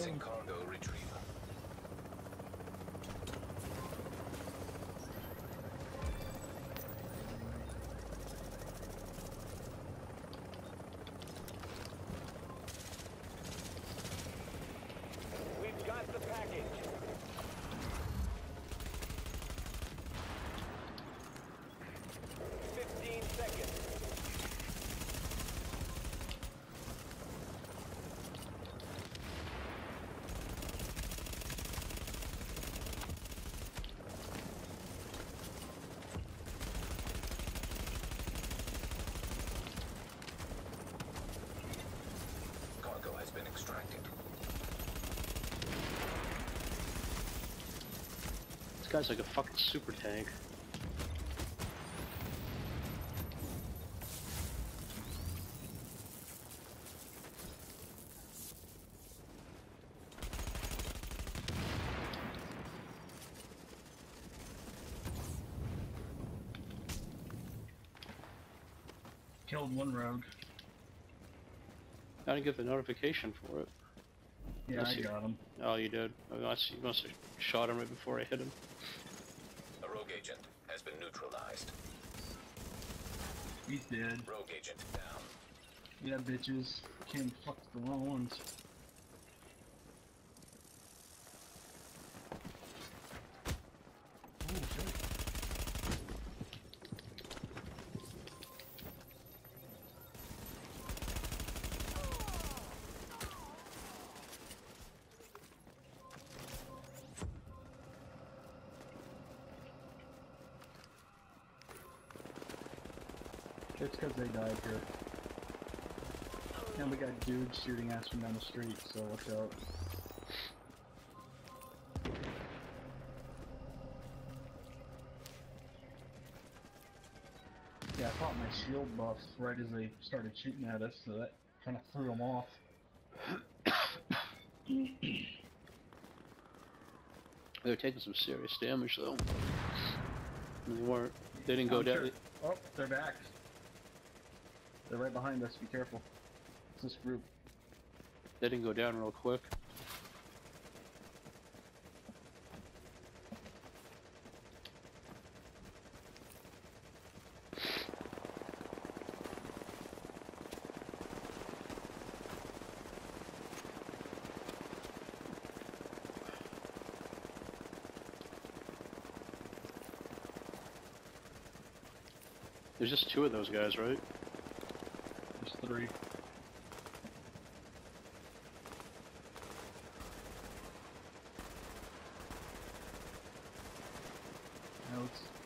Commencing cargo retrieval. We've got the package. Cargo has been extracted. This guy's like a fucking super tank. Killed one rogue. I didn't get the notification for it. Yeah, Unless I got him. Oh, you did? You must have shot him right before I hit him. A rogue agent has been neutralized. He's dead. Rogue agent down. Yeah, bitches. Came fuck the wrong ones. Oh, shit. It's because they died here. And we got dudes shooting us from down the street, so watch out. Yeah, I caught my shield buff right as they started shooting at us, so that kind of threw them off. They were taking some serious damage though. And they weren't. They didn't go down. Sure. Oh, they're back. They're right behind us. Be careful. It's this group. They didn't go down real quick. There's just two of those guys, right? There's three. No, it's